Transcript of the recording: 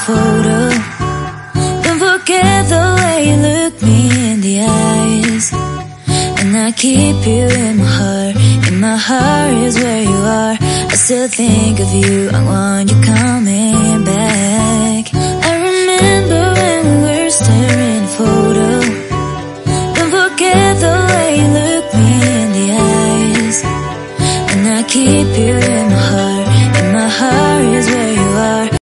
photo. Don't forget the way you look me in the eyes. And I keep you in my heart. In my heart is where you are. I still think of you, I want you coming